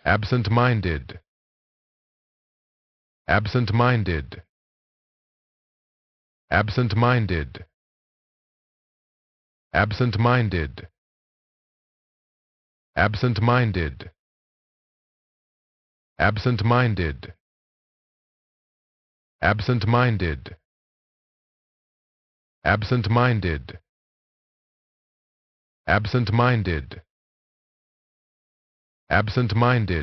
absent-minded, absent-minded, absent-minded, absent-minded, absent-minded, absent-minded, absent-minded, absent-minded, absent-minded, absent-minded.